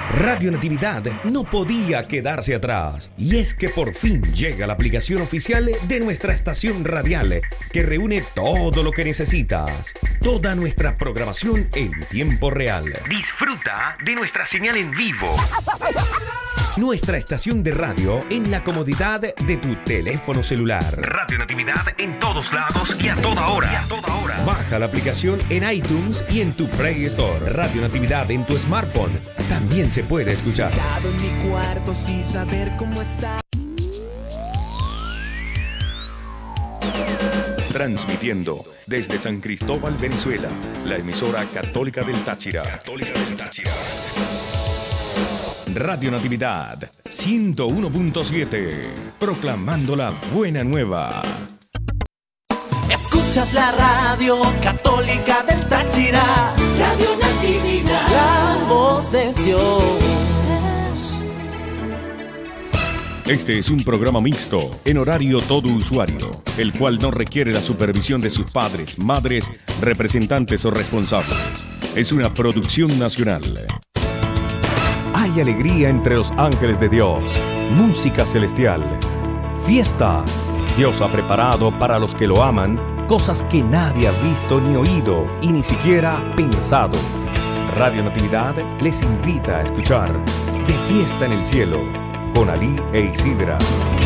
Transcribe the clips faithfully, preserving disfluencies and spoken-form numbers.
Radio Natividad no podía quedarse atrás. Y es que por fin llega la aplicación oficial de nuestra estación radial, que reúne todo lo que necesitas. Toda nuestra programación en tiempo real. Disfruta de nuestra señal en vivo. Nuestra estación de radio en la comodidad de tu teléfono celular. Radio Natividad en todos lados y a toda hora. Y a toda hora. Baja la aplicación en iTunes y en tu Play Store. Radio Natividad en tu smartphone también se puede escuchar. En mi cuarto sin saber cómo está. Transmitiendo desde San Cristóbal, Venezuela, la emisora católica del Táchira. Católica del Táchira. Radio Natividad ciento uno punto siete, proclamando la buena nueva. Escuchas la radio católica del Táchira, Radio Natividad, la voz de Dios. Este es un programa mixto, en horario todo usuario, el cual no requiere la supervisión de sus padres, madres, representantes o responsables. Es una producción nacional. Hay alegría entre los ángeles de Dios, música celestial, fiesta. Dios ha preparado para los que lo aman cosas que nadie ha visto ni oído y ni siquiera pensado. Radio Natividad les invita a escuchar De Fiesta en el Cielo con Alí e Isidra.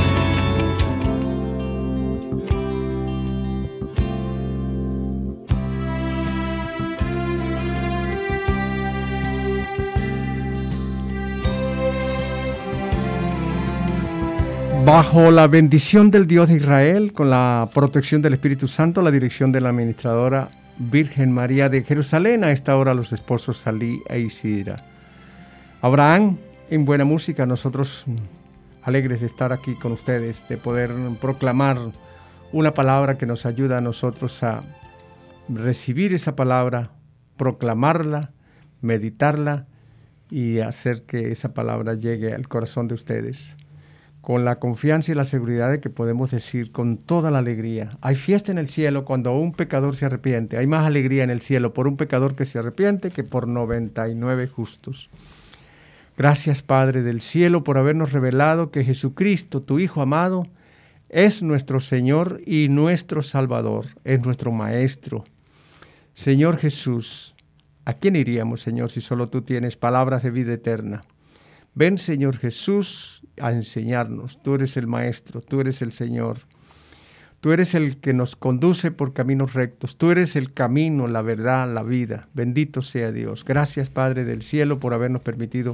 Bajo la bendición del Dios de Israel, con la protección del Espíritu Santo, la dirección de la administradora Virgen María de Jerusalén, a esta hora los esposos Salí e Isidra. Abraham, en buena música, nosotros alegres de estar aquí con ustedes, de poder proclamar una palabra que nos ayuda a nosotros a recibir esa palabra, proclamarla, meditarla y hacer que esa palabra llegue al corazón de ustedes, con la confianza y la seguridad de que podemos decir con toda la alegría: hay fiesta en el cielo cuando un pecador se arrepiente. Hay más alegría en el cielo por un pecador que se arrepiente que por noventa y nueve justos. Gracias, Padre del cielo, por habernos revelado que Jesucristo, tu Hijo amado, es nuestro Señor y nuestro Salvador, es nuestro Maestro. Señor Jesús, ¿a quién iríamos, Señor, si solo tú tienes palabras de vida eterna? Ven, Señor Jesús, a enseñarnos. Tú eres el Maestro, tú eres el Señor. Tú eres el que nos conduce por caminos rectos. Tú eres el camino, la verdad, la vida. Bendito sea Dios. Gracias, Padre del cielo, por habernos permitido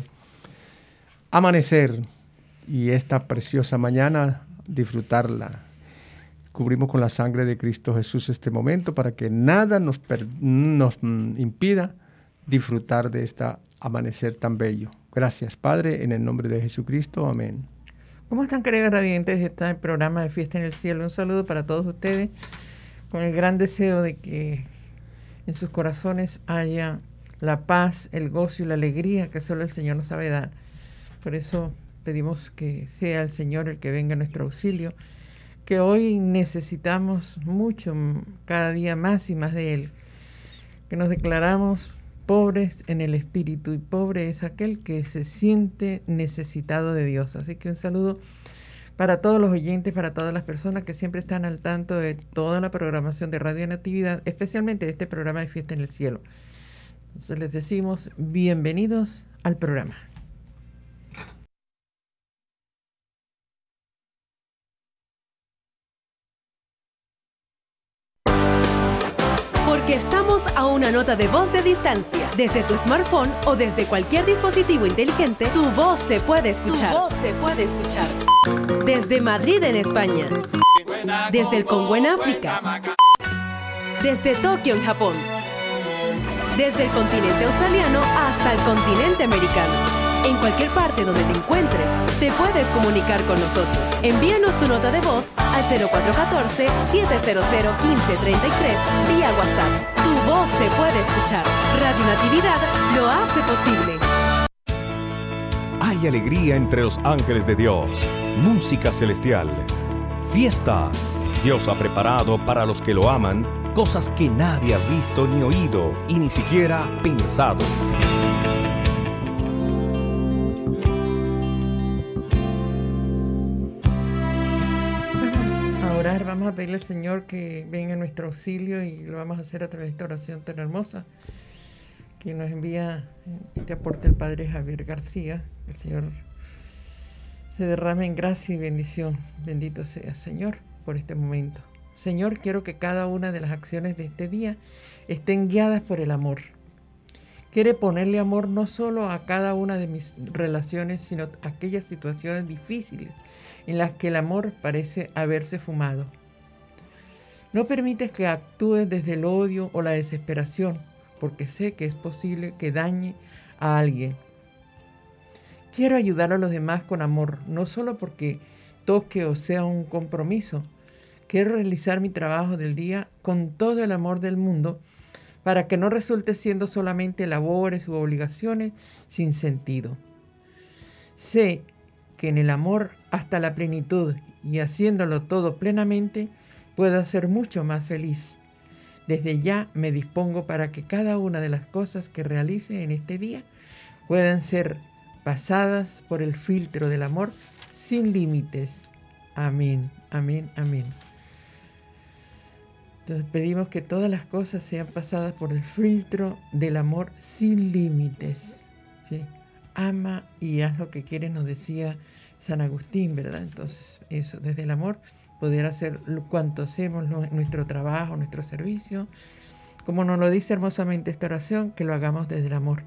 amanecer y esta preciosa mañana disfrutarla. Cubrimos con la sangre de Cristo Jesús este momento para que nada nos, per- nos impida disfrutar de este amanecer tan bello. Gracias, Padre, en el nombre de Jesucristo. Amén. ¿Cómo están, queridos radiantes? Está el programa de Fiesta en el Cielo. Un saludo para todos ustedes, con el gran deseo de que en sus corazones haya la paz, el gozo y la alegría que solo el Señor nos sabe dar. Por eso pedimos que sea el Señor el que venga a nuestro auxilio, que hoy necesitamos mucho, cada día más y más de Él, que nos declaramos pobres en el espíritu, y pobre es aquel que se siente necesitado de Dios. Así que un saludo para todos los oyentes, para todas las personas que siempre están al tanto de toda la programación de Radio Natividad, especialmente de este programa de Fiesta en el Cielo. Entonces les decimos bienvenidos al programa. Porque estamos a una nota de voz de distancia. Desde tu smartphone o desde cualquier dispositivo inteligente, tu voz se puede escuchar. Tu voz se puede escuchar. Desde Madrid, en España. Desde el Congo, en África. Desde Tokio, en Japón. Desde el continente australiano hasta el continente americano. En cualquier parte donde te encuentres, te puedes comunicar con nosotros. Envíanos tu nota de voz al cero cuatro uno cuatro, siete cero cero, uno cinco tres tres vía WhatsApp. Tu voz se puede escuchar. Radio Natividad lo hace posible. Hay alegría entre los ángeles de Dios, música celestial, fiesta. Dios ha preparado para los que lo aman cosas que nadie ha visto ni oído y ni siquiera pensado. orar, vamos a pedirle al Señor que venga en nuestro auxilio y lo vamos a hacer a través de esta oración tan hermosa que nos envía este aporte el Padre Javier García. El Señor se derrame en gracia y bendición. Bendito sea, Señor, por este momento. Señor, quiero que cada una de las acciones de este día estén guiadas por el amor. Quiere ponerle amor no solo a cada una de mis relaciones, sino a aquellas situaciones difíciles en las que el amor parece haberse fumado. No permites que actúes desde el odio o la desesperación, porque sé que es posible que dañe a alguien. Quiero ayudar a los demás con amor, no solo porque toque o sea un compromiso. Quiero realizar mi trabajo del día con todo el amor del mundo para que no resulte siendo solamente labores u obligaciones sin sentido. Sé que en el amor hasta la plenitud y haciéndolo todo plenamente, puedo ser mucho más feliz. Desde ya me dispongo para que cada una de las cosas que realice en este día puedan ser pasadas por el filtro del amor sin límites. Amén, amén, amén. Entonces pedimos que todas las cosas sean pasadas por el filtro del amor sin límites, ¿sí? Ama y haz lo que quieres, nos decía San Agustín, ¿verdad? Entonces eso, desde el amor, poder hacer cuanto hacemos, nuestro trabajo, nuestro servicio, como nos lo dice hermosamente esta oración, que lo hagamos desde el amor.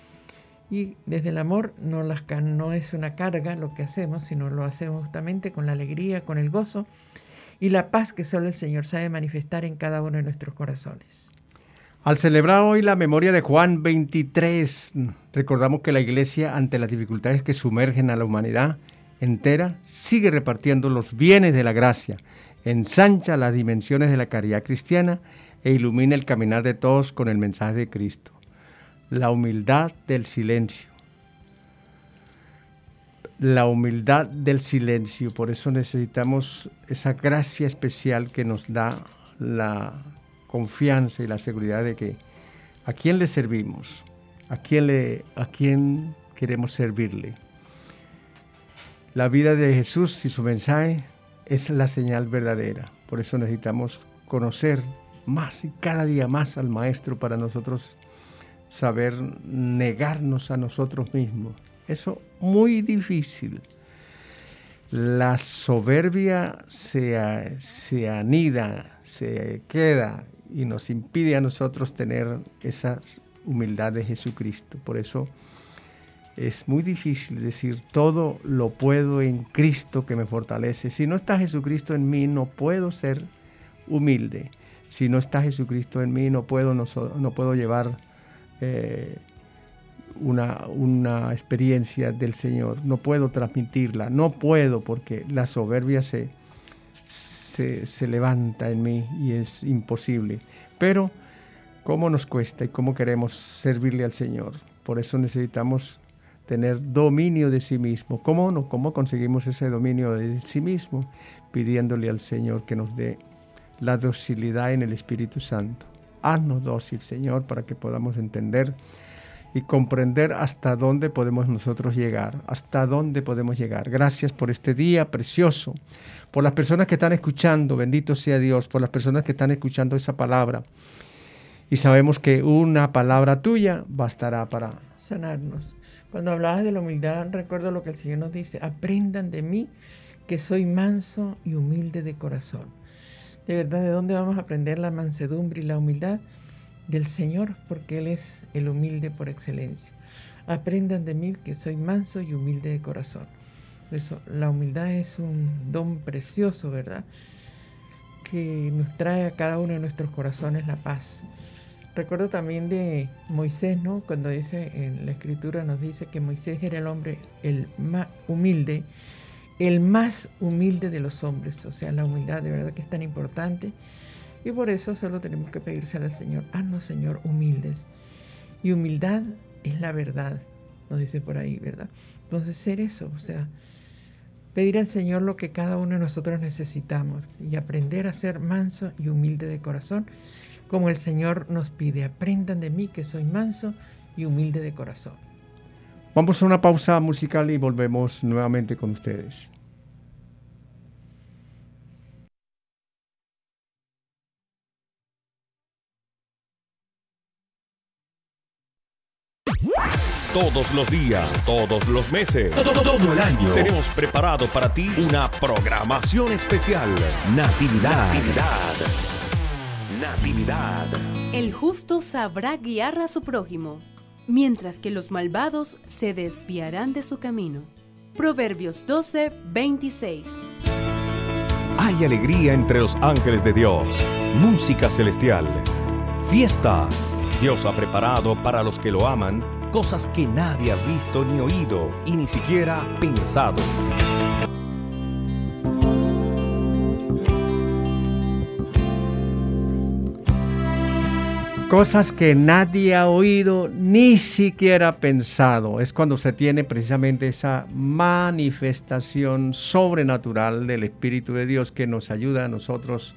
Y desde el amor no, las, no es una carga lo que hacemos, sino lo hacemos justamente con la alegría, con el gozo y la paz que solo el Señor sabe manifestar en cada uno de nuestros corazones. Al celebrar hoy la memoria de Juan veintitrés, recordamos que la Iglesia, ante las dificultades que sumergen a la humanidad entera, sigue repartiendo los bienes de la gracia, ensancha las dimensiones de la caridad cristiana e ilumina el caminar de todos con el mensaje de Cristo. La humildad del silencio. La humildad del silencio, por eso necesitamos esa gracia especial que nos da la confianza y la seguridad de que a quién le servimos, a quién, le, a quién queremos servirle. La vida de Jesús y su mensaje es la señal verdadera, por eso necesitamos conocer más y cada día más al Maestro para nosotros saber negarnos a nosotros mismos. Eso muy difícil. La soberbia se, se anida, se queda y nos impide a nosotros tener esa humildad de Jesucristo. Por eso es muy difícil decir todo lo puedo en Cristo que me fortalece. Si no está Jesucristo en mí, no puedo ser humilde. Si no está Jesucristo en mí, no puedo, no, no puedo llevar eh, Una, una experiencia del Señor, no puedo transmitirla, no puedo porque la soberbia se, se, se levanta en mí y es imposible. Pero cómo nos cuesta y cómo queremos servirle al Señor. Por eso necesitamos tener dominio de sí mismo. ¿Cómo no? ¿Cómo conseguimos ese dominio de sí mismo? Pidiéndole al Señor que nos dé la docilidad en el Espíritu Santo. Haznos dócil, Señor, para que podamos entender y comprender hasta dónde podemos nosotros llegar, hasta dónde podemos llegar. Gracias por este día precioso, por las personas que están escuchando, bendito sea Dios, por las personas que están escuchando esa palabra. Y sabemos que una palabra tuya bastará para sanarnos. Cuando hablabas de la humildad, recuerdo lo que el Señor nos dice: aprendan de mí que soy manso y humilde de corazón. De verdad, ¿de dónde vamos a aprender la mansedumbre y la humildad? Del Señor, porque Él es el humilde por excelencia. Aprendan de mí que soy manso y humilde de corazón. Por eso, la humildad es un don precioso, ¿verdad? Que nos trae a cada uno de nuestros corazones la paz. Recuerdo también de Moisés, ¿no? Cuando dice en la Escritura, nos dice que Moisés era el hombre el más humilde, el más humilde de los hombres. O sea, la humildad de verdad que es tan importante. Y por eso solo tenemos que pedírselo al Señor. Haznos, Señor, humildes. Y humildad es la verdad, nos dice por ahí, ¿verdad? Entonces, ser eso, o sea, pedir al Señor lo que cada uno de nosotros necesitamos y aprender a ser manso y humilde de corazón, como el Señor nos pide. Aprendan de mí que soy manso y humilde de corazón. Vamos a una pausa musical y volvemos nuevamente con ustedes. Todos los días, todos los meses, todo, todo el año, tenemos preparado para ti una programación especial. Natividad. Natividad. Natividad. El justo sabrá guiar a su prójimo, mientras que los malvados se desviarán de su camino. Proverbios doce, veintiséis. Hay alegría entre los ángeles de Dios, música celestial, fiesta. Dios ha preparado para los que lo aman cosas que nadie ha visto ni oído y ni siquiera pensado. Cosas que nadie ha oído ni siquiera pensado. Es cuando se tiene precisamente esa manifestación sobrenatural del Espíritu de Dios que nos ayuda a nosotros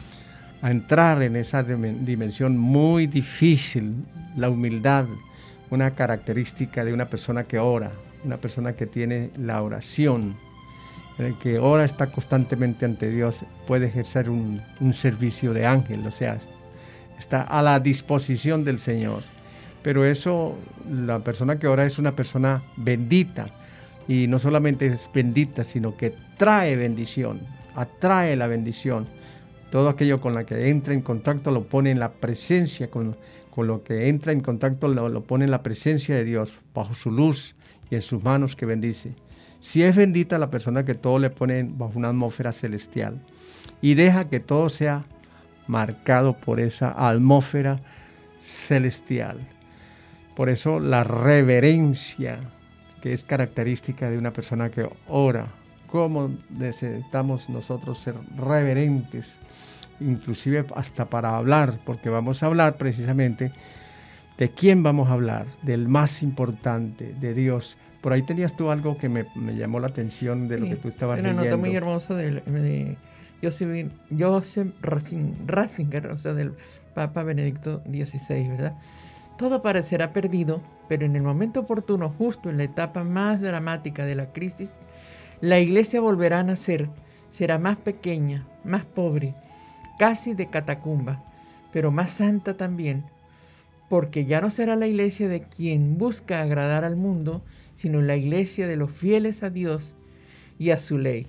a entrar en esa dimensión muy difícil, la humildad, una característica de una persona que ora, una persona que tiene la oración, en el que ora, está constantemente ante Dios, puede ejercer un, un servicio de ángel, o sea, está a la disposición del Señor. Pero eso, la persona que ora es una persona bendita, y no solamente es bendita, sino que trae bendición, atrae la bendición. Todo aquello con lo que entra en contacto lo pone en la presencia, con, con lo que entra en contacto lo, lo pone en la presencia de Dios, bajo su luz y en sus manos que bendice. Si es bendita la persona que todo le pone bajo una atmósfera celestial y deja que todo sea marcado por esa atmósfera celestial. Por eso la reverencia, que es característica de una persona que ora. Cómo necesitamos nosotros ser reverentes, inclusive hasta para hablar, porque vamos a hablar precisamente de quién vamos a hablar, del más importante, de Dios. Por ahí tenías tú algo que me, me llamó la atención de sí, lo que tú estabas leyendo. Una nota muy hermosa de, de Joseph, Joseph Ratzinger, o sea, del Papa Benedicto dieciséis, ¿verdad? Todo parecerá perdido, pero en el momento oportuno, justo en la etapa más dramática de la crisis, la iglesia volverá a nacer, será más pequeña, más pobre, casi de catacumba, pero más santa también, porque ya no será la iglesia de quien busca agradar al mundo, sino la iglesia de los fieles a Dios y a su ley.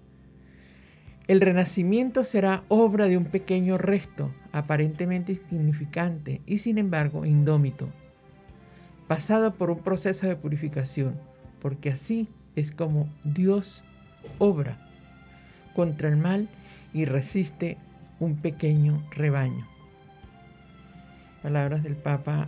El renacimiento será obra de un pequeño resto, aparentemente insignificante y sin embargo indómito, pasado por un proceso de purificación, porque así es como Dios obra contra el mal y resiste un pequeño rebaño. Palabras del Papa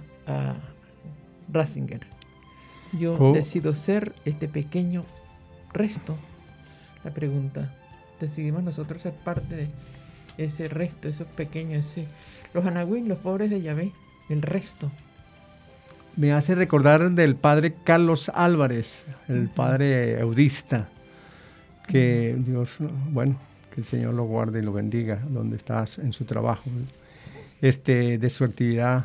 uh, Ratzinger. Yo oh. decido ser este pequeño resto. La pregunta, ¿decidimos nosotros ser parte de ese resto, esos pequeños, ese, los anahuín, los pobres de Yahvé, el resto? Me hace recordar del padre Carlos Álvarez, el padre eudista, que Dios, bueno, que el Señor lo guarde y lo bendiga donde estás en su trabajo, este, de su actividad.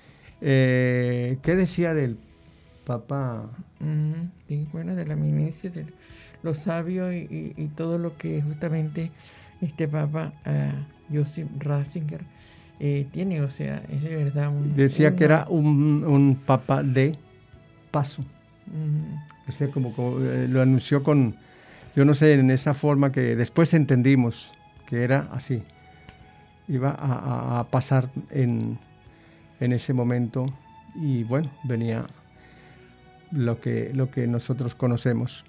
Eh, ¿Qué decía del Papa? Mm, sí, bueno, de la eminencia, de los sabios y, y, y todo lo que justamente este Papa uh, Joseph Ratzinger Eh, tiene, o sea, es de verdad un... Decía un, que era un, un papa de paso. Mm. O sea, como, como eh, lo anunció con, yo no sé, en esa forma que después entendimos que era así. Iba a, a, a pasar en, en ese momento y bueno, venía lo que, lo que nosotros conocemos.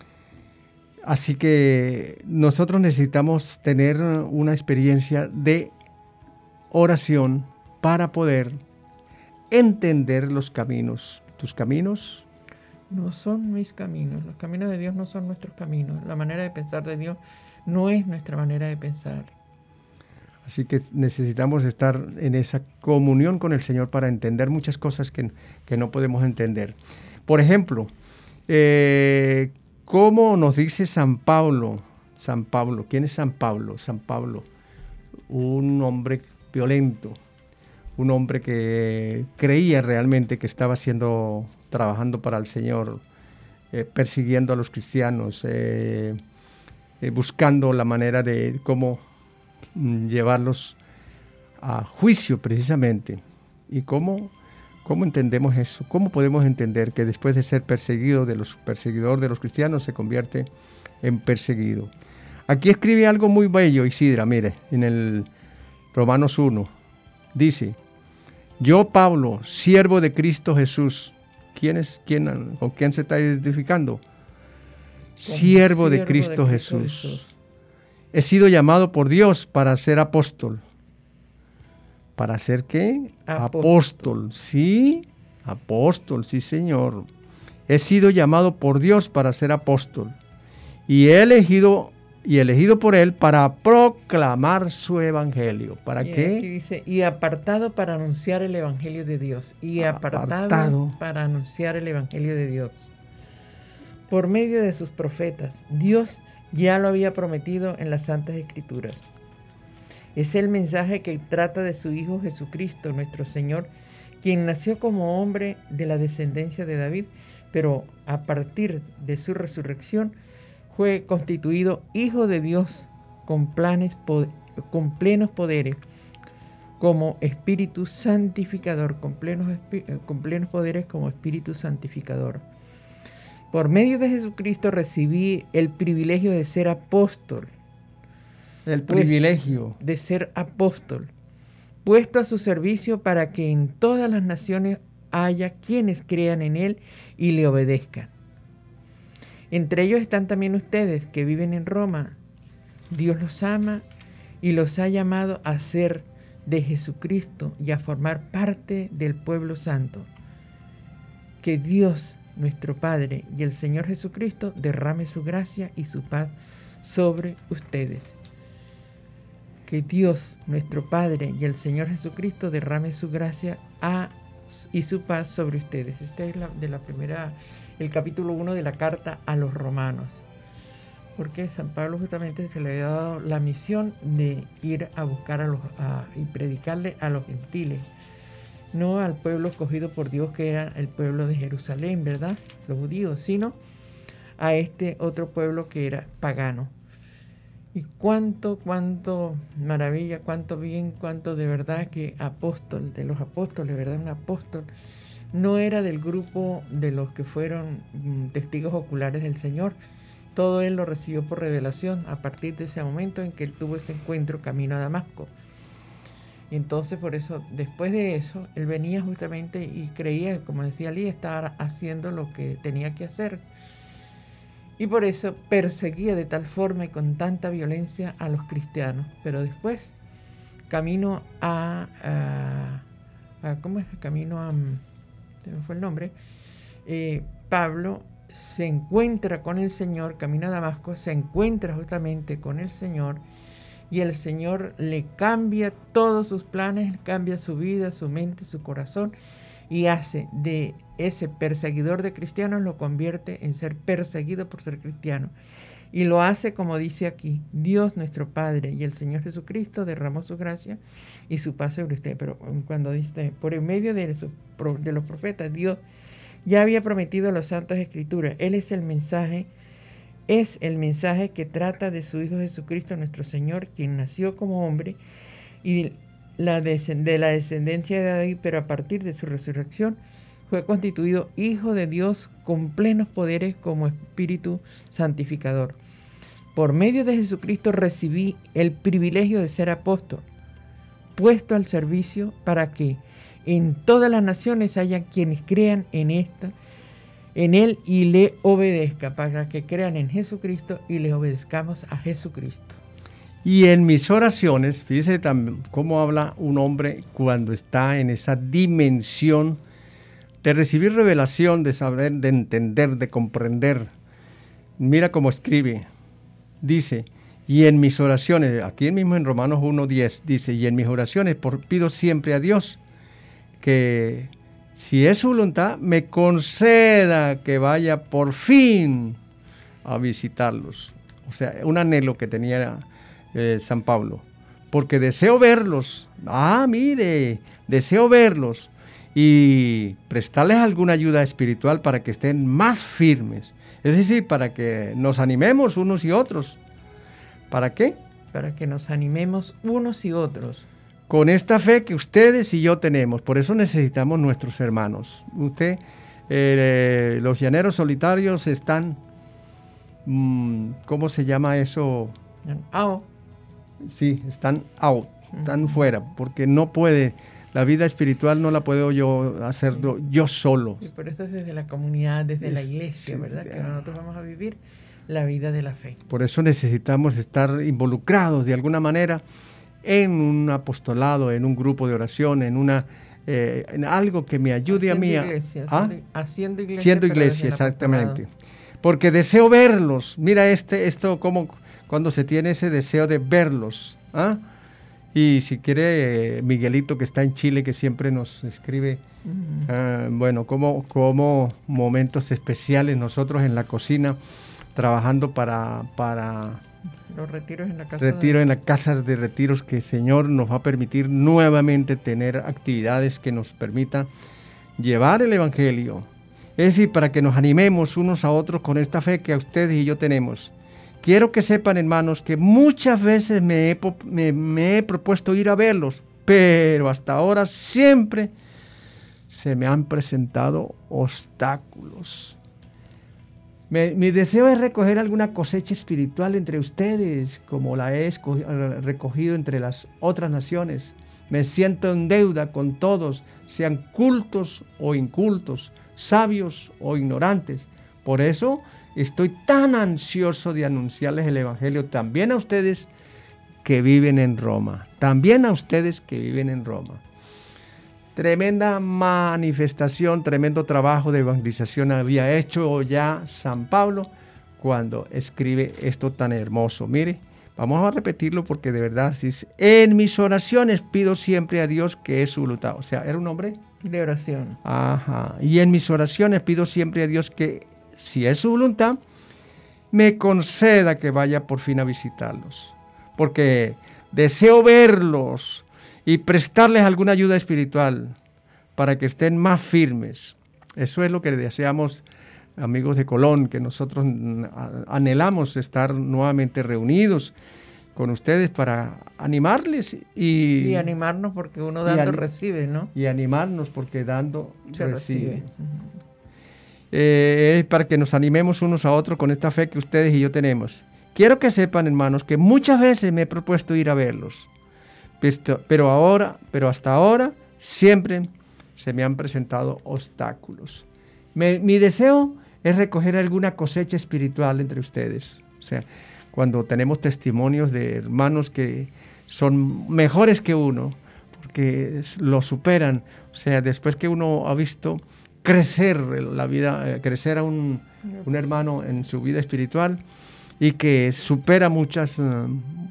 Así que nosotros necesitamos tener una experiencia de oración para poder entender los caminos. ¿Tus caminos? No son mis caminos. Los caminos de Dios no son nuestros caminos. La manera de pensar de Dios no es nuestra manera de pensar. Así que necesitamos estar en esa comunión con el Señor para entender muchas cosas que, que no podemos entender. Por ejemplo, eh, ¿cómo nos dice San Pablo? San Pablo, ¿quién es San Pablo? San Pablo, un hombre violento, un hombre que creía realmente que estaba haciendo, trabajando para el Señor, eh, persiguiendo a los cristianos, eh, eh, buscando la manera de cómo mm, llevarlos a juicio precisamente, y cómo ¿Cómo entendemos eso? ¿Cómo podemos entender que después de ser perseguido, de los perseguidor de los cristianos, se convierte en perseguido? Aquí escribe algo muy bello Isidra, mire, en el Romanos uno. Dice, yo Pablo, siervo de Cristo Jesús. ¿Quién es, quién, ¿Con quién se está identificando? Siervo, siervo de Cristo, de Cristo Jesús. Jesús. He sido llamado por Dios para ser apóstol. ¿Para ser qué? Apóstol. Apóstol, sí, apóstol, sí señor. He sido llamado por Dios para ser apóstol. Y he elegido, y elegido por Él para proclamar su evangelio. ¿Para y qué? Aquí dice, y apartado para anunciar el evangelio de Dios. Y apartado, apartado para anunciar el evangelio de Dios. Por medio de sus profetas, Dios ya lo había prometido en las Santas Escrituras. Es el mensaje que trata de su Hijo Jesucristo, nuestro Señor, quien nació como hombre de la descendencia de David, pero a partir de su resurrección fue constituido Hijo de Dios con, planes, con plenos poderes, como Espíritu Santificador, con plenos, con plenos poderes como Espíritu Santificador. Por medio de Jesucristo recibí el privilegio de ser apóstol. El privilegio de ser apóstol, puesto a su servicio para que en todas las naciones haya quienes crean en Él y le obedezcan. Entre ellos están también ustedes que viven en Roma. Dios los ama y los ha llamado a ser de Jesucristo y a formar parte del pueblo santo. Que Dios, nuestro Padre, y el Señor Jesucristo derrame su gracia y su paz sobre ustedes. Que Dios, nuestro Padre, y el Señor Jesucristo derrame su gracia a, y su paz sobre ustedes. Este es la, de la primera, el capítulo uno de la carta a los romanos. Porque San Pablo justamente se le había dado la misión de ir a buscar a los, a, y predicarle a los gentiles. No al pueblo escogido por Dios, que era el pueblo de Jerusalén, ¿verdad? Los judíos, sino a este otro pueblo que era pagano. Y cuánto, cuánto maravilla, cuánto bien, cuánto de verdad que apóstol, de los apóstoles, ¿verdad? Un apóstol no era del grupo de los que fueron mm, testigos oculares del Señor. Todo él lo recibió por revelación a partir de ese momento en que él tuvo ese encuentro camino a Damasco. Y entonces por eso, después de eso, él venía justamente y creía, como decía Ali, estar haciendo lo que tenía que hacer. Y por eso perseguía de tal forma y con tanta violencia a los cristianos. Pero después, camino a, a, a ¿cómo es? Camino a, se me fue el nombre, eh, Pablo se encuentra con el Señor, camino a Damasco, se encuentra justamente con el Señor, y el Señor le cambia todos sus planes, cambia su vida, su mente, su corazón, y hace de ese perseguidor de cristianos, lo convierte en ser perseguido por ser cristiano. Y lo hace como dice aquí, Dios nuestro Padre y el Señor Jesucristo derramó su gracia y su paz sobre usted. Pero cuando dice, por el medio de, su, de los profetas, Dios ya había prometido a los santos escrituras. Él es el mensaje, es el mensaje que trata de su Hijo Jesucristo nuestro Señor, quien nació como hombre y la de la descendencia de David, pero a partir de su resurrección fue constituido Hijo de Dios con plenos poderes como Espíritu Santificador. Por medio de Jesucristo recibí el privilegio de ser apóstol, puesto al servicio para que en todas las naciones haya quienes crean en esta, en Él y le obedezcan, para que crean en Jesucristo y le obedezcamos a Jesucristo. Y en mis oraciones, fíjese también cómo habla un hombre cuando está en esa dimensión de recibir revelación, de saber, de entender, de comprender. Mira cómo escribe. Dice, y en mis oraciones, aquí mismo en Romanos uno diez, dice, y en mis oraciones por, pido siempre a Dios que, si es su voluntad, me conceda que vaya por fin a visitarlos. O sea, un anhelo que tenía eh, San Pablo, porque deseo verlos. Ah, mire, deseo verlos y prestarles alguna ayuda espiritual para que estén más firmes. Es decir, para que nos animemos unos y otros. ¿Para qué? Para que nos animemos unos y otros. con esta fe que ustedes y yo tenemos. Por eso necesitamos nuestros hermanos. Usted, eh, los llaneros solitarios están, mmm, ¿cómo se llama eso? Out. Sí, están out, están uh-huh. fuera, porque no puede, la vida espiritual no la puedo yo hacerlo sí. yo solo. Y por eso es desde la comunidad, desde es, la iglesia, sí, ¿verdad? Sí. Que nosotros vamos a vivir la vida de la fe. Por eso necesitamos estar involucrados de alguna manera en un apostolado, en un grupo de oración, en una eh, en algo que me ayude haciendo a mí a, iglesia, ¿ah? haciendo, haciendo iglesia. Siendo iglesia, exactamente. Porque deseo verlos. Mira este, esto como cuando se tiene ese deseo de verlos. ¿Ah? Y si quiere, eh, Miguelito, que está en Chile, que siempre nos escribe, uh-huh. uh, bueno, como, como momentos especiales nosotros en la cocina, trabajando para... para los retiros en la casa retiro de... en la casa de retiros, que el Señor nos va a permitir nuevamente tener actividades que nos permitan llevar el Evangelio. Es decir, para que nos animemos unos a otros con esta fe que a ustedes y yo tenemos. Quiero que sepan, hermanos, que muchas veces me he, me, me he propuesto ir a verlos, pero hasta ahora siempre se me han presentado obstáculos. Me, mi deseo es recoger alguna cosecha espiritual entre ustedes, como la he recogido entre las otras naciones. Me siento en deuda con todos, sean cultos o incultos, sabios o ignorantes. Por eso estoy tan ansioso de anunciarles el Evangelio también a ustedes que viven en Roma. También a ustedes que viven en Roma. Tremenda manifestación, tremendo trabajo de evangelización había hecho ya San Pablo cuando escribe esto tan hermoso. Mire, vamos a repetirlo porque de verdad dice: en mis oraciones pido siempre a Dios que es su voluntad. O sea, era un hombre de oración. Ajá. Y en mis oraciones pido siempre a Dios que, si es su voluntad, me conceda que vaya por fin a visitarlos. Porque deseo verlos y prestarles alguna ayuda espiritual para que estén más firmes. Eso es lo que deseamos, amigos de Colón, que nosotros anhelamos estar nuevamente reunidos con ustedes para animarles y... Y animarnos porque uno dando anim- recibe, ¿no? Y animarnos porque dando Se recibe. recibe. Eh, para que nos animemos unos a otros con esta fe que ustedes y yo tenemos. Quiero que sepan, hermanos, que muchas veces me he propuesto ir a verlos. Pero ahora, pero hasta ahora, siempre se me han presentado obstáculos. Me, mi deseo es recoger alguna cosecha espiritual entre ustedes. O sea, cuando tenemos testimonios de hermanos que son mejores que uno, porque lo superan. O sea, después que uno ha visto crecer la vida, crecer a un, un hermano en su vida espiritual y que supera muchas... Uh,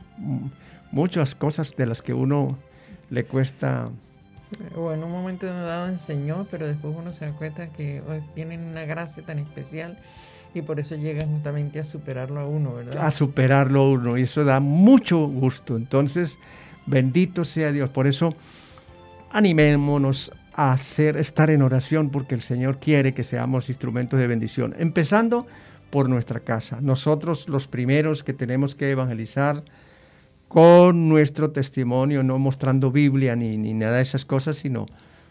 muchas cosas de las que uno le cuesta. O en un momento dado enseñó, pero después uno se da cuenta que oh, tienen una gracia tan especial y por eso llegan justamente a superarlo a uno, ¿verdad? A superarlo a uno, y eso da mucho gusto. Entonces, bendito sea Dios. Por eso, animémonos a hacer, estar en oración, porque el Señor quiere que seamos instrumentos de bendición. Empezando por nuestra casa. Nosotros los primeros que tenemos que evangelizar con nuestro testimonio, no mostrando Biblia ni, ni nada de esas cosas, sino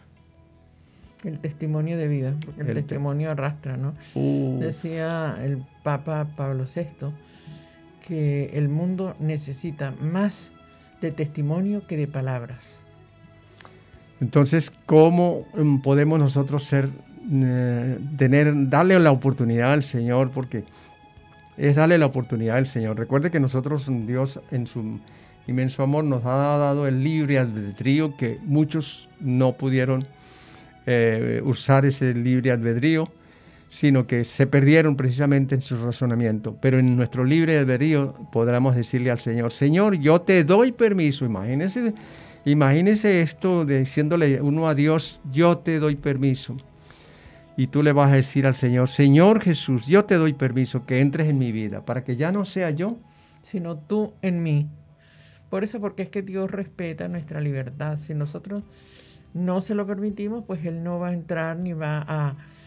el testimonio de vida, porque el, el testimonio te... arrastra, ¿no? Uh. Decía el Papa Pablo sexto que el mundo necesita más de testimonio que de palabras. Entonces, ¿cómo podemos nosotros ser, eh, tener, darle la oportunidad al Señor? Porque es darle la oportunidad al Señor. Recuerde que nosotros, Dios, en su inmenso amor, nos ha dado el libre albedrío, que muchos no pudieron eh, usar ese libre albedrío, sino que se perdieron precisamente en su razonamiento. Pero en nuestro libre albedrío podremos decirle al Señor: Señor, yo te doy permiso. Imagínese, imagínese esto, diciéndole uno a Dios: yo te doy permiso. Y tú le vas a decir al Señor: Señor Jesús, yo te doy permiso que entres en mi vida, para que ya no sea yo, sino tú en mí. Por eso, porque es que Dios respeta nuestra libertad. Si nosotros no se lo permitimos, pues Él no va a entrar ni va a,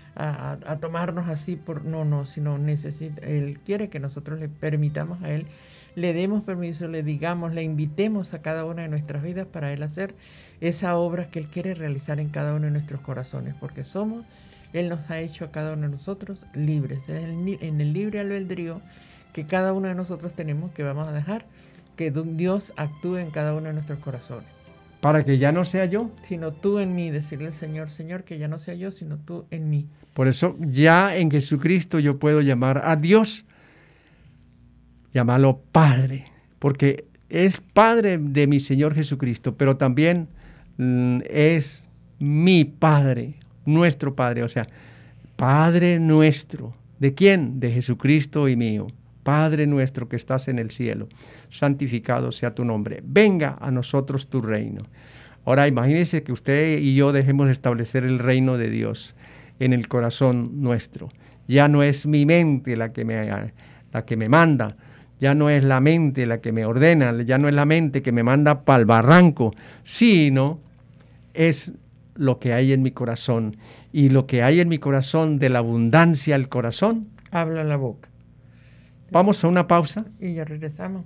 a, a tomarnos así por no, no, sino necesita, Él quiere que nosotros le permitamos a Él, le demos permiso, le digamos, le invitemos a cada una de nuestras vidas para Él hacer esa obra que Él quiere realizar en cada uno de nuestros corazones, porque somos, Él nos ha hecho a cada uno de nosotros libres, es el, en el libre albedrío que cada uno de nosotros tenemos, que vamos a dejar que Dios actúe en cada uno de nuestros corazones. Para que ya no sea yo. Sino tú en mí, decirle al Señor, Señor, que ya no sea yo, sino tú en mí. Por eso ya en Jesucristo yo puedo llamar a Dios, llamarlo Padre, porque es Padre de mi Señor Jesucristo, pero también mm, es mi Padre, nuestro Padre, o sea, Padre nuestro. ¿De quién? De Jesucristo y mío. Padre nuestro que estás en el cielo, santificado sea tu nombre. Venga a nosotros tu reino. Ahora imagínese que usted y yo dejemos establecer el reino de Dios en el corazón nuestro. Ya no es mi mente la que me, la que me manda, ya no es la mente la que me ordena, ya no es la mente que me manda para el barranco, sino es lo que hay en mi corazón. Y lo que hay en mi corazón, de la abundancia del corazón, habla la boca. Vamos a una pausa. Y ya regresamos.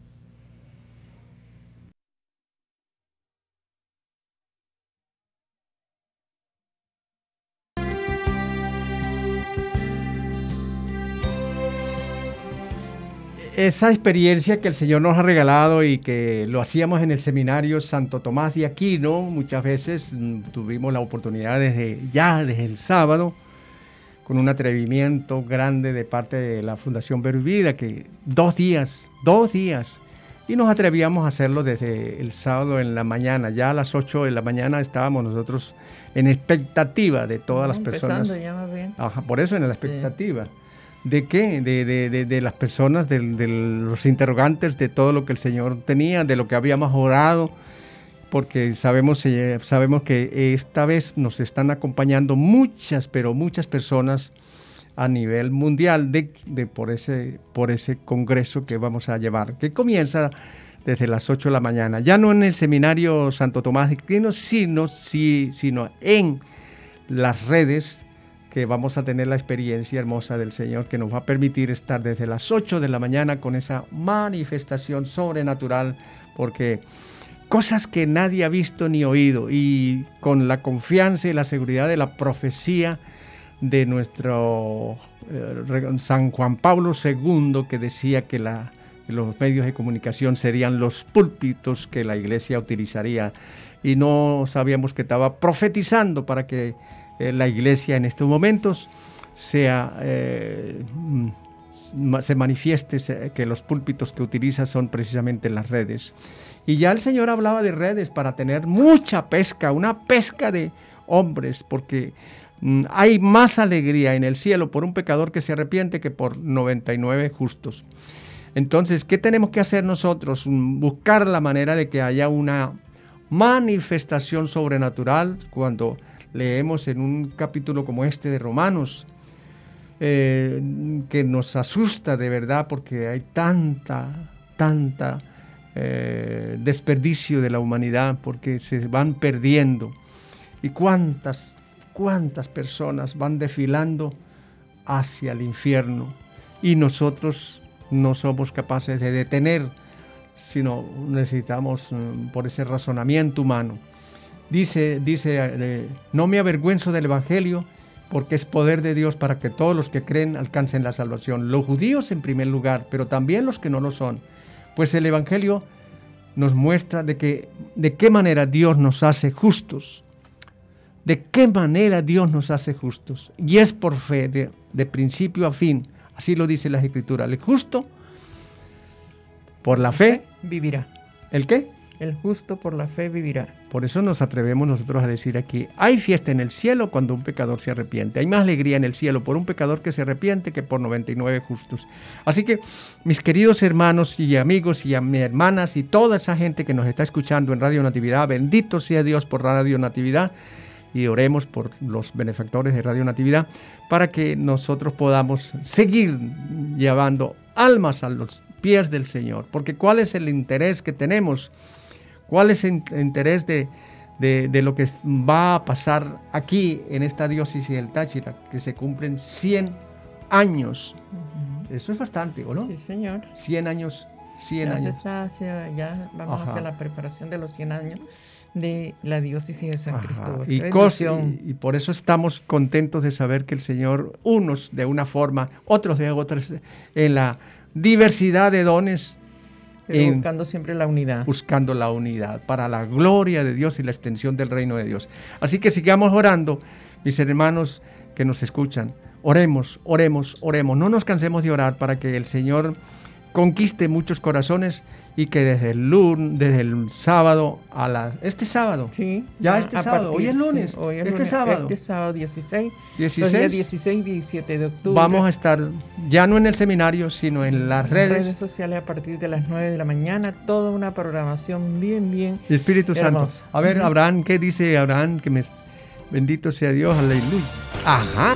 Esa experiencia que el Señor nos ha regalado y que lo hacíamos en el seminario Santo Tomás de Aquino, muchas veces tuvimos la oportunidad desde ya, desde el sábado, con un atrevimiento grande de parte de la Fundación Ver Vida, que dos días, dos días, y nos atrevíamos a hacerlo desde el sábado en la mañana. Ya a las ocho de la mañana estábamos nosotros en expectativa de todas no, las personas. Ya más bien. Ajá, por eso en la expectativa. Sí. ¿De qué? De, de, de, de las personas, de, de los interrogantes, de todo lo que el Señor tenía, de lo que habíamos orado, porque sabemos, eh, sabemos que esta vez nos están acompañando muchas, pero muchas personas a nivel mundial de, de por, ese, por ese congreso que vamos a llevar, que comienza desde las ocho de la mañana, ya no en el seminario Santo Tomás de Aquino, sino, sí, sino en las redes, que vamos a tener la experiencia hermosa del Señor, que nos va a permitir estar desde las ocho de la mañana con esa manifestación sobrenatural, porque cosas que nadie ha visto ni oído, y con la confianza y la seguridad de la profecía de nuestro eh, San Juan Pablo segundo, que decía que, la, que los medios de comunicación serían los púlpitos que la iglesia utilizaría, y no sabíamos que estaba profetizando para que eh, la iglesia en estos momentos sea... Eh, se manifieste que los púlpitos que utiliza son precisamente las redes. Y ya el Señor hablaba de redes para tener mucha pesca, una pesca de hombres, porque mm, hay más alegría en el cielo por un pecador que se arrepiente que por noventa y nueve justos. Entonces, ¿qué tenemos que hacer nosotros? Buscar la manera de que haya una manifestación sobrenatural. Cuando leemos en un capítulo como este de Romanos, Eh, que nos asusta de verdad, porque hay tanta, tanta eh, desperdicio de la humanidad, porque se van perdiendo. Y cuántas, cuántas personas van desfilando hacia el infierno, y nosotros no somos capaces de detener, sino necesitamos um, por ese razonamiento humano. Dice, dice eh, no me avergüenzo del Evangelio, porque es poder de Dios para que todos los que creen alcancen la salvación. Los judíos en primer lugar, pero también los que no lo son. Pues el Evangelio nos muestra de, que, de qué manera Dios nos hace justos. De qué manera Dios nos hace justos. Y es por fe, de, de principio a fin. Así lo dice la Escritura. El justo, por la fe, vivirá. ¿El qué? El justo por la fe vivirá. Por eso nos atrevemos nosotros a decir aquí, hay fiesta en el cielo cuando un pecador se arrepiente. Hay más alegría en el cielo por un pecador que se arrepiente que por noventa y nueve justos. Así que, mis queridos hermanos y amigos y a mis hermanas y toda esa gente que nos está escuchando en Radio Natividad, bendito sea Dios por Radio Natividad, y oremos por los benefactores de Radio Natividad para que nosotros podamos seguir llevando almas a los pies del Señor. Porque ¿cuál es el interés que tenemos? ¿Cuál es el interés de, de, de lo que va a pasar aquí en esta diócesis del Táchira, que se cumplen cien años. Uh-huh. Eso es bastante, ¿o no? Sí, señor. cien años, cien ya años. Está hacia, ya vamos Ajá. a hacer la preparación de los cien años de la diócesis de San Ajá. Cristóbal. Y, cos, y, y por eso estamos contentos de saber que el Señor, unos de una forma, otros de otras, en la diversidad de dones, en, buscando siempre la unidad. Buscando la unidad para la gloria de Dios y la extensión del reino de Dios. Así que sigamos orando, mis hermanos que nos escuchan. Oremos, oremos, oremos. No nos cansemos de orar para que el Señor conquiste muchos corazones y que desde el lunes, desde el sábado a la este sábado, sí, ya este sábado, partir, hoy es lunes, sí, hoy es este lunes, sábado, este sábado dieciséis, dieciséis, los días dieciséis y diecisiete de octubre, vamos a estar ya no en el seminario, sino en las redes, redes sociales a partir de las nueve de la mañana, toda una programación bien, bien Espíritu hermosa. Santo. A ver, uh-huh. Abraham, ¿qué dice Abraham? Que me bendito sea Dios, aleluya. Ajá.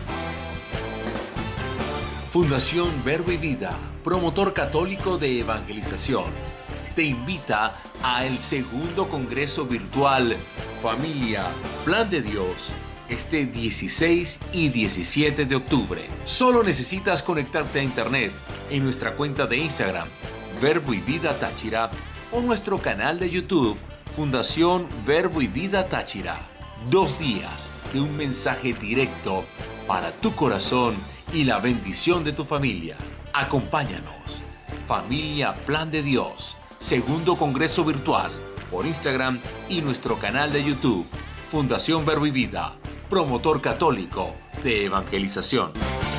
Fundación Verbo y Vida, promotor católico de evangelización, te invita a el segundo Congreso Virtual Familia, Plan de Dios, este dieciséis y diecisiete de octubre. Solo necesitas conectarte a internet en nuestra cuenta de Instagram, Verbo y Vida Táchira, o nuestro canal de YouTube, Fundación Verbo y Vida Táchira. Dos días de un mensaje directo para tu corazón y la bendición de tu familia. Acompáñanos. Familia Plan de Dios, segundo Congreso Virtual, por Instagram y nuestro canal de YouTube, Fundación Verbo y Vida, promotor católico de evangelización.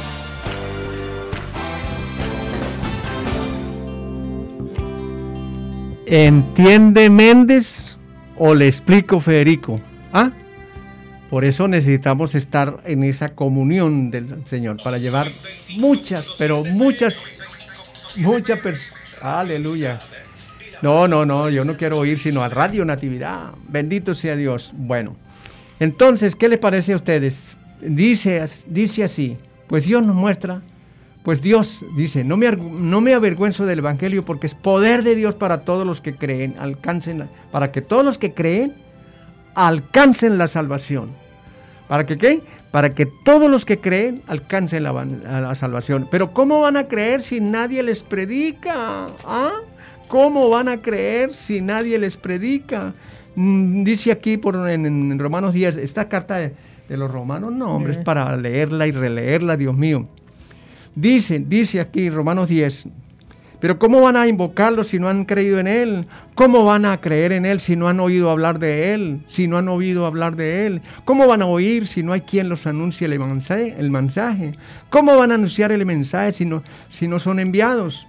¿Entiende Méndez o le explico Federico? ¿Ah? Por eso necesitamos estar en esa comunión del Señor, para llevar muchas, pero muchas, muchas personas. Aleluya. No, no, no, yo no quiero oír sino a Radio Natividad. Bendito sea Dios. Bueno, entonces, ¿qué les parece a ustedes? Dice, dice así, pues Dios nos muestra, pues Dios dice, no me, no me avergüenzo del Evangelio porque es poder de Dios para todos los que creen, alcancen, para que todos los que creen, alcancen la salvación. ¿Para que qué? Para que todos los que creen alcancen la, la salvación. Pero ¿cómo van a creer si nadie les predica? ¿Ah? ¿Cómo van a creer si nadie les predica? Mm, dice aquí por, en, en Romanos diez, esta carta de, de los romanos, no, hombre, es para leerla y releerla, Dios mío. Dice, dice aquí Romanos diez, pero ¿cómo van a invocarlo si no han creído en Él? ¿Cómo van a creer en Él si no han oído hablar de Él? Si no han oído hablar de Él. ¿Cómo van a oír si no hay quien los anuncie el mensaje? El mensaje? ¿Cómo van a anunciar el mensaje si no, si no son enviados?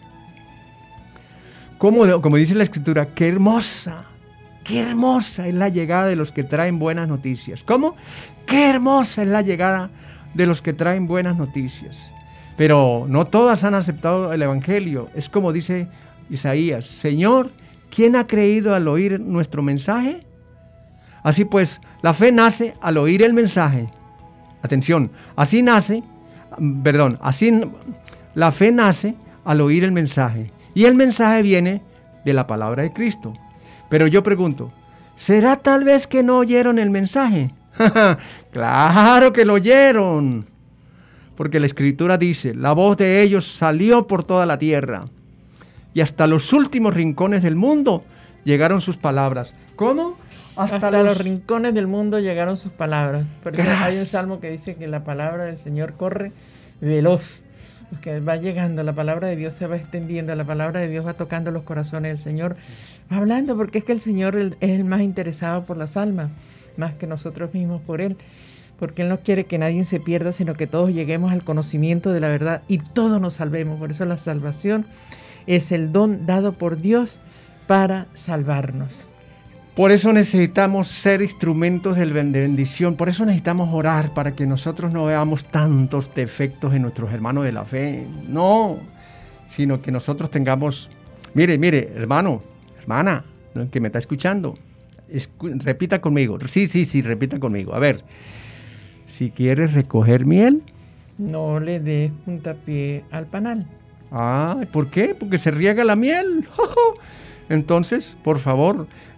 ¿Cómo, como dice la Escritura, qué hermosa, qué hermosa es la llegada de los que traen buenas noticias. ¿Cómo? Qué hermosa es la llegada de los que traen buenas noticias. Pero no todas han aceptado el Evangelio. Es como dice Isaías, Señor, ¿quién ha creído al oír nuestro mensaje? Así pues, la fe nace al oír el mensaje. Atención, así nace, perdón, así la fe nace al oír el mensaje. Y el mensaje viene de la palabra de Cristo. Pero yo pregunto, ¿será tal vez que no oyeron el mensaje? ¡Claro que lo oyeron! Porque la Escritura dice, la voz de ellos salió por toda la tierra y hasta los últimos rincones del mundo llegaron sus palabras. ¿Cómo? Hasta, hasta los... los rincones del mundo llegaron sus palabras. Porque hay un salmo que dice que la palabra del Señor corre veloz, que va llegando, la palabra de Dios se va extendiendo, la palabra de Dios va tocando los corazones, el Señor va hablando, porque es que el Señor es el más interesado por las almas, más que nosotros mismos por Él. Porque Él no quiere que nadie se pierda, sino que todos lleguemos al conocimiento de la verdad y todos nos salvemos. Por eso la salvación es el don dado por Dios para salvarnos. Por eso necesitamos ser instrumentos de bendición. Por eso necesitamos orar para que nosotros no veamos tantos defectos en nuestros hermanos de la fe. No, sino que nosotros tengamos... Mire, mire, hermano, hermana, que me está escuchando, escu- repita conmigo. Sí, sí, sí, repita conmigo. A ver... Si quieres recoger miel, no le des puntapié al panal. Ah, ¿por qué? Porque se riega la miel. Entonces, por favor,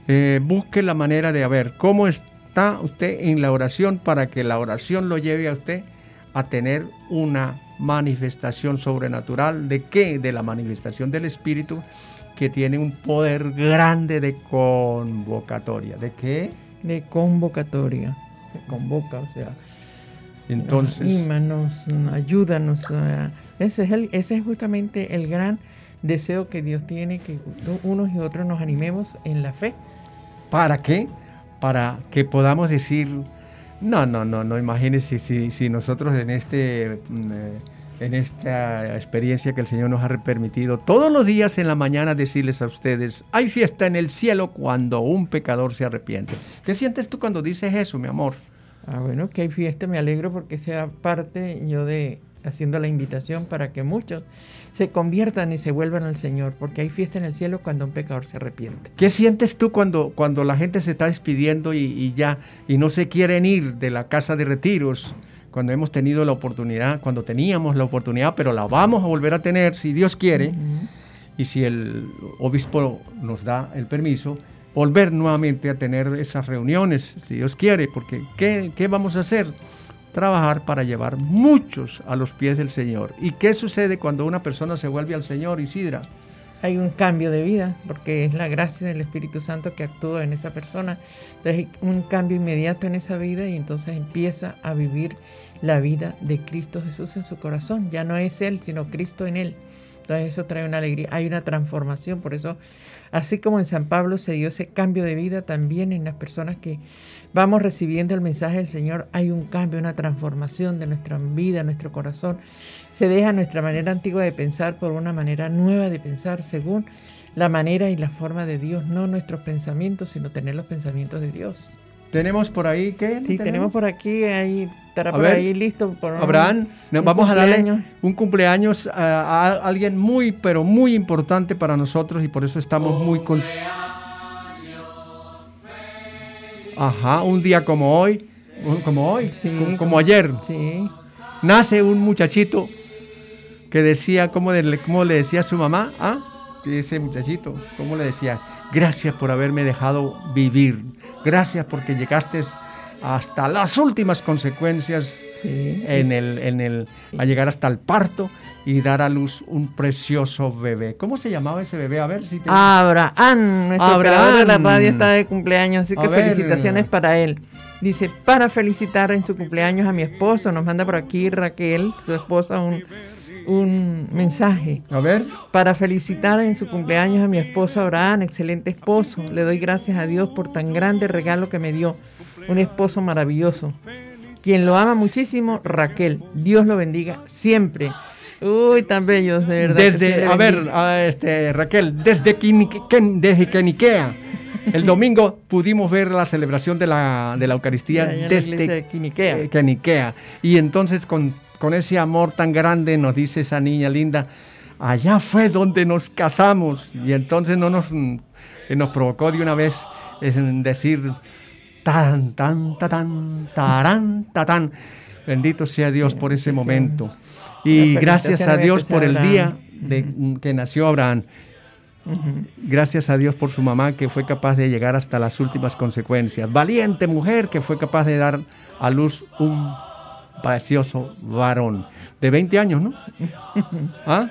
eh, busque la manera de a ver cómo está usted en la oración para que la oración lo lleve a usted a tener una manifestación sobrenatural. ¿De qué? De la manifestación del Espíritu, que tiene un poder grande de convocatoria. ¿De qué? De convocatoria. Se convoca, o sea, entonces, anímanos, ayúdanos. A, ese, es el, ese es justamente el gran deseo que Dios tiene, que unos y otros nos animemos en la fe. ¿Para qué? Para que podamos decir, no, no, no, no, imagínense si, si nosotros en este... en esta experiencia que el Señor nos ha permitido todos los días en la mañana decirles a ustedes, hay fiesta en el cielo cuando un pecador se arrepiente. ¿Qué sientes tú cuando dices eso, mi amor? Ah, bueno, que hay fiesta, me alegro porque sea parte yo de haciendo la invitación para que muchos se conviertan y se vuelvan al Señor, porque hay fiesta en el cielo cuando un pecador se arrepiente. ¿Qué sientes tú cuando, cuando la gente se está despidiendo y, y ya, y no se quieren ir de la casa de retiros? Cuando hemos tenido la oportunidad, cuando teníamos la oportunidad, pero la vamos a volver a tener si Dios quiere, uh-huh. y si el obispo nos da el permiso, volver nuevamente a tener esas reuniones, si Dios quiere, porque ¿qué, qué vamos a hacer? Trabajar para llevar muchos a los pies del Señor. ¿Y qué sucede cuando una persona se vuelve al Señor, Isidra? Hay un cambio de vida, porque es la gracia del Espíritu Santo que actúa en esa persona. Entonces hay un cambio inmediato en esa vida y entonces empieza a vivir la vida de Cristo Jesús en su corazón. Ya no es Él, sino Cristo en Él. Entonces eso trae una alegría, hay una transformación. Por eso, así como en San Pablo se dio ese cambio de vida, también en las personas que vamos recibiendo el mensaje del Señor, hay un cambio, una transformación de nuestra vida, nuestro corazón. Se deja nuestra manera antigua de pensar por una manera nueva de pensar según la manera y la forma de Dios, no nuestros pensamientos, sino tener los pensamientos de Dios. ¿Tenemos por ahí qué? Sí, tenemos, tenemos por aquí, ahí, estará a por ver, ahí listo. Por Abraham, un, un vamos a darle un cumpleaños a, a alguien muy, pero muy importante para nosotros y por eso estamos muy contentos. Ajá, un día como hoy, como hoy, sí, como, como ayer, sí. Nace un muchachito que decía, ¿cómo, de, cómo le decía a su mamá? ¿Ah? Ese muchachito, ¿cómo le decía? Gracias por haberme dejado vivir, gracias porque llegaste hasta las últimas consecuencias, sí. en el, en el, a llegar hasta el parto y dar a luz un precioso bebé. ¿Cómo se llamaba ese bebé? A ver si te... Abraham, nuestro Abraham de la radio está de cumpleaños, así que a felicitaciones ver. Para él. Dice, para felicitar en su cumpleaños a mi esposo, nos manda por aquí Raquel, su esposa, un, un mensaje. A ver. Para felicitar en su cumpleaños a mi esposo Abraham, excelente esposo. Le doy gracias a Dios por tan grande regalo que me dio, un esposo maravilloso. Quien lo ama muchísimo, Raquel. Dios lo bendiga siempre. Uy, tan bellos, de verdad. Desde, a ver, a este, Raquel, desde Queniquea, el domingo pudimos ver la celebración de la, de la Eucaristía desde Queniquea. Queniquea. Y entonces con, con ese amor tan grande nos dice esa niña linda, allá fue donde nos casamos. Y entonces no nos, nos provocó de una vez es decir, tan, tan, tan, tan, tarán, tatán. Bendito sea Dios por ese momento. Y gracias a Dios por el día de, uh-huh. que nació Abraham. Uh-huh. Gracias a Dios por su mamá que fue capaz de llegar hasta las últimas consecuencias. Valiente mujer que fue capaz de dar a luz un precioso varón. De veinte años, ¿no? ¿Ah?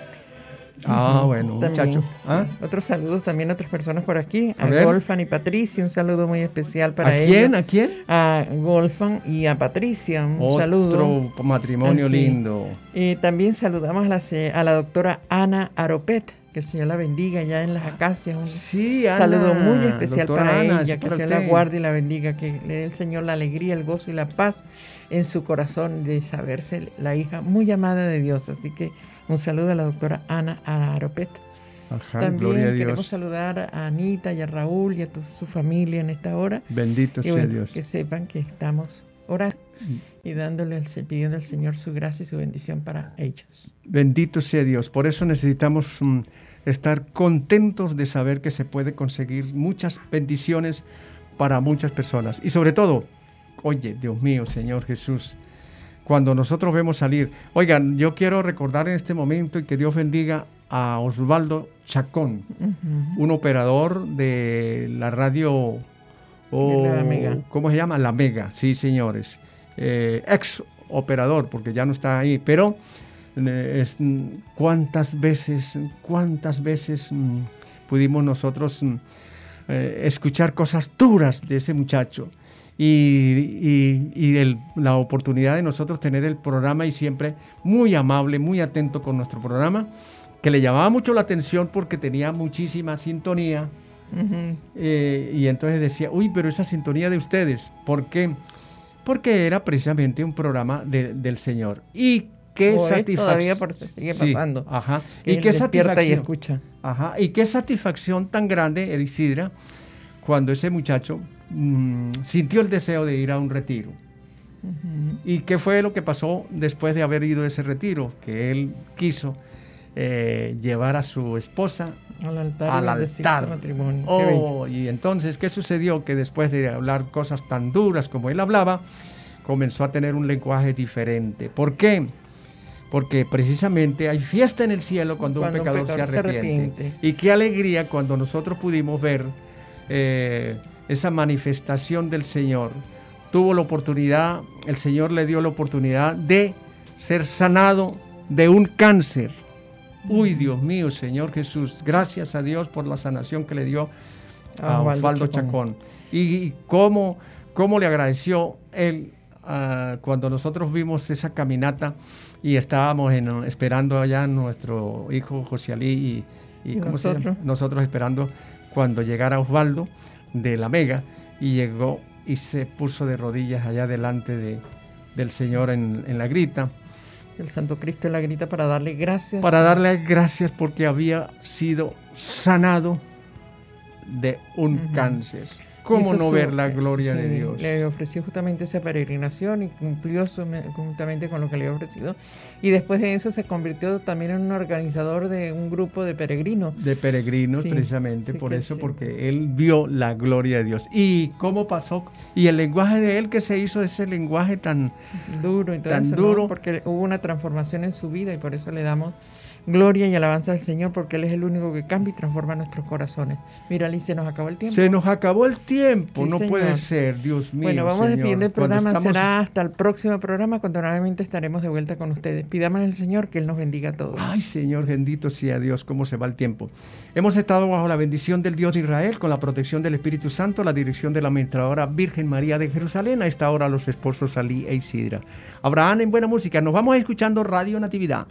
Ah, bueno, un muchacho. ¿Ah? Sí. Otros saludos también a otras personas por aquí. A, a Golfan y Patricia, un saludo muy especial para ellos. ¿A quién? ellos. ¿A quién? A Golfan y a Patricia, un Otro saludo. Otro matrimonio Así. lindo. Y también saludamos a la, a la doctora Ana Aropet, que el Señor la bendiga ya en las acacias. Un sí, Ana, saludo muy especial para Ana, ella, que el Señor la guarde y la bendiga, que le dé el Señor la alegría, el gozo y la paz en su corazón de saberse la hija muy amada de Dios. Así que un saludo a la doctora Ana Aropet. Ajá, también gloria a Dios. Queremos saludar a Anita y a Raúl y a tu, su familia en esta hora. Bendito y sea bueno, Dios. Que sepan que estamos orando y dándole, pidiendo al Señor su gracia y su bendición para ellos. Bendito sea Dios. Por eso necesitamos um, estar contentos de saber que se puede conseguir muchas bendiciones para muchas personas. Y sobre todo, oye, Dios mío, Señor Jesús, cuando nosotros vemos salir, oigan, yo quiero recordar en este momento y que Dios bendiga a Osvaldo Chacón, uh-huh. un operador de la radio, oh, de la Mega. ¿Cómo se llama? La Mega, sí, señores. Eh, ex operador, porque ya no está ahí, pero eh, es, cuántas veces, cuántas veces mm, pudimos nosotros mm, eh, escuchar cosas duras de ese muchacho. Y, y, y el, la oportunidad de nosotros tener el programa y siempre muy amable, muy atento con nuestro programa, que le llamaba mucho la atención porque tenía muchísima sintonía. Uh-huh. eh, y entonces decía, uy, pero esa sintonía de ustedes, ¿por qué? Porque era precisamente un programa de, del Señor. Y qué satisfacción. Todavía por, sigue pasando. Sí, ajá. Y qué satisfacción. Y escucha. Ajá. Y qué satisfacción tan grande, Isidra, cuando ese muchacho mmm, sintió el deseo de ir a un retiro. Uh-huh. ¿Y qué fue lo que pasó después de haber ido a ese retiro? Que él quiso eh, llevar a su esposa al altar. Al altar. Matrimonio. Oh, y entonces, ¿qué sucedió? Que después de hablar cosas tan duras como él hablaba, comenzó a tener un lenguaje diferente. ¿Por qué? Porque precisamente hay fiesta en el cielo cuando, cuando un, pecador un pecador se arrepiente. Se arrepiente. Y qué alegría cuando nosotros pudimos ver eh, esa manifestación del Señor. Tuvo la oportunidad, el Señor le dio la oportunidad de ser sanado de un cáncer. Uy, Dios mío, Señor Jesús, gracias a Dios por la sanación que le dio a Osvaldo Chacón. Chacón. Y, y cómo, cómo le agradeció él uh, cuando nosotros vimos esa caminata y estábamos en, esperando allá a nuestro hijo José Ali y, y, ¿Y ¿cómo nosotros? Se llama? nosotros esperando cuando llegara Osvaldo de la Mega, y llegó y se puso de rodillas allá delante de, del Señor en, en la grita. El Santo Cristo en la grita para darle gracias. Para darle gracias porque había sido sanado de un uh-huh. cáncer. ¿Cómo no su, ver la gloria sí, de Dios? Le ofreció justamente esa peregrinación y cumplió su, justamente con lo que le había ofrecido. Y después de eso se convirtió también en un organizador de un grupo de peregrinos. De peregrinos, sí, precisamente, sí, por eso, sí. porque él vio la gloria de Dios. ¿Y cómo pasó? Y el lenguaje de él que se hizo, ese lenguaje tan duro, y todo tan eso, duro. ¿no? Porque hubo una transformación en su vida y por eso le damos gloria y alabanza al Señor, porque Él es el único que cambia y transforma nuestros corazones. Mira, Liz, se nos acabó el tiempo. Se nos acabó el tiempo, sí, no señor. Puede ser, Dios mío. Bueno, vamos Señor. despidiendo el programa, estamos... será hasta el próximo programa, cuando nuevamente estaremos de vuelta con ustedes. Pidamos al Señor que Él nos bendiga a todos. Ay, Señor, bendito sea Dios, cómo se va el tiempo. Hemos estado bajo la bendición del Dios de Israel, con la protección del Espíritu Santo, la dirección de la administradora Virgen María de Jerusalén, a esta hora los esposos Ali e Isidra. Abraham en buena música, nos vamos escuchando Radio Natividad.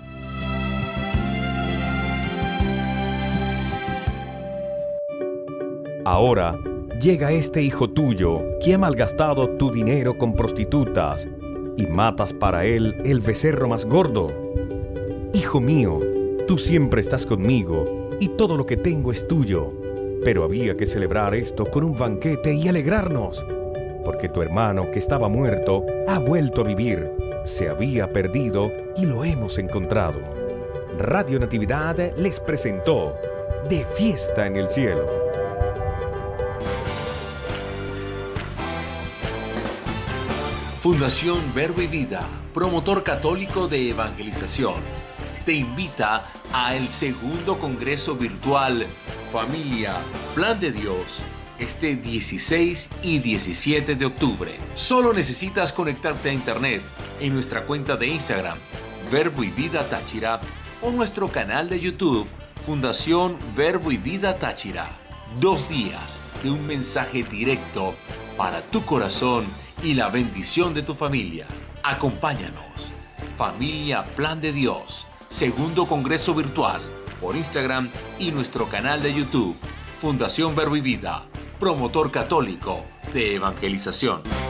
Ahora llega este hijo tuyo que ha malgastado tu dinero con prostitutas y matas para él el becerro más gordo. Hijo mío, tú siempre estás conmigo y todo lo que tengo es tuyo, pero había que celebrar esto con un banquete y alegrarnos, porque tu hermano que estaba muerto ha vuelto a vivir, se había perdido y lo hemos encontrado. Radio Natividad les presentó De Fiesta en el Cielo. Fundación Verbo y Vida, promotor católico de evangelización, te invita a el segundo Congreso Virtual Familia, Plan de Dios, este dieciséis y diecisiete de octubre. Solo necesitas conectarte a internet en nuestra cuenta de Instagram, Verbo y Vida Táchira, o nuestro canal de YouTube, Fundación Verbo y Vida Táchira. Dos días de un mensaje directo para tu corazón y la bendición de tu familia. Acompáñanos. Familia Plan de Dios, segundo Congreso Virtual, por Instagram y nuestro canal de YouTube, Fundación Verbo y Vida, promotor católico de evangelización.